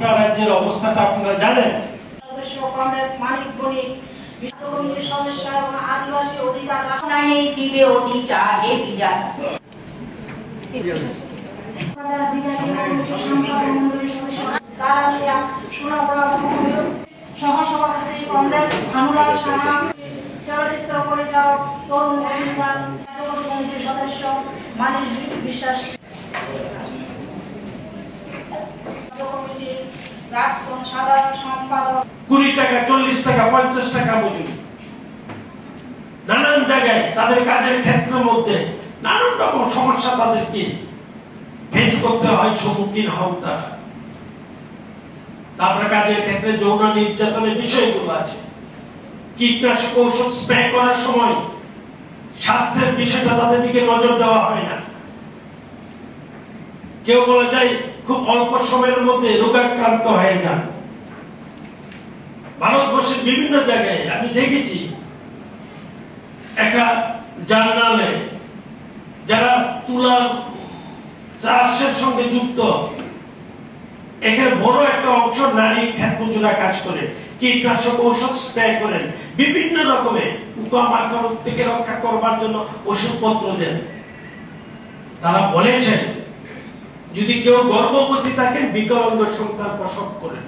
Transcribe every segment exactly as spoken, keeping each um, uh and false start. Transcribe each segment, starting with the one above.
গোটা রাজ্যের অবস্থাটা আপনারা জানেন। সদস্য কমরেড মানিক বণিক বিশ্বকর্মীর সদস্য এবং আদিবাসী অধিকার রাষ্ট্রনায়ী দিবে অধিকার হে বিধাতা হাজার বিধায়ী কমিটির সম্পাদক মণ্ডলীর সদস্য তারা মিয়া সোনাপুরা সহ সভাপতি কমরেড ভানুলাল সাহা, চলচ্চিত্র পরিচালক তরুণ মজুমদার, কমিটির সদস্য মানিক বিশ্বাস, কমিটির প্রাক্তন সাধারণ সম্পাদক। কুড়ি টাকা, চল্লিশ টাকা, পঞ্চাশ টাকা মজুরি। নানান জায়গায় তাদের কাজের ক্ষেত্রের মধ্যে নানান রকম সমস্যা তাদেরকে ফেস করতে হয়, সম্মুখীন হন তারা। তারপরে কাজের ক্ষেত্রে যৌন নির্যাতনের বিষয়গুলো আছে। কীটনাশক ঔষধ স্প্রে করার সময় স্বাস্থ্যের বিষয়টা তাদের দিকে নজর দেওয়া হয় না। কেউ বলা যায় খুব অল্প সময়ের মধ্যে রোগাক্রান্ত হয়ে যান। ভারতবর্ষের বিভিন্ন জায়গায় আমি দেখেছি একটা জার্নালে যারা তুলা চাষের সঙ্গে যুক্ত, এখানে বড় একটা অংশ নারী ক্ষেত মজুরা কাজ করে, কীটনাশক ঔষধ স্প্রে করেন, বিভিন্ন রকমের পোকামাকড় থেকে রক্ষা করবার জন্য ওষুধপত্র দেন। তারা বলেছেন যদি কেউ গর্ভবতী থাকেন, বিকলাঙ্গ সন্তান প্রসব করেন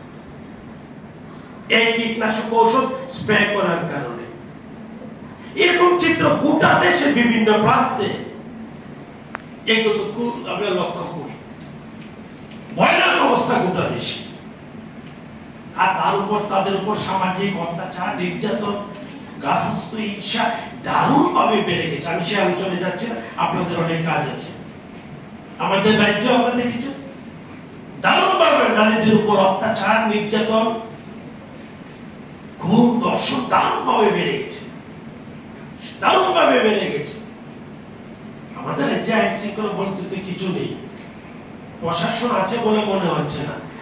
এই কীটনাশক ঔষধ স্প্রে করার কারণে। এরকম চিত্র গোটা দেশে বিভিন্ন প্রান্তে এগুলো আমরা লক্ষ্য করি। ভয়ানক অবস্থা গোটা দেশে। আর তার উপর তাদের উপর সামাজিক অত্যাচার, নির্যাতন, গার্হস্থ্য হিংসা দারুণ ভাবে বেড়ে গেছে। আমি সে আলোচনায় যাচ্ছি না, আপনাদের অনেক কাজ আছে। আমাদের রাজ্য আমরা দেখেছি দারুণ ভাবে নারীদের উপর অত্যাচার, নির্যাতন, খুন, দর্শন দারুণ ভাবে বেড়ে গেছে, দারুণ ভাবে বেড়ে গেছে। আমাদের রাজ্যে আইন শৃঙ্খলা বলতে কিছু নেই, প্রশাসন আছে বলে মনে হচ্ছে না।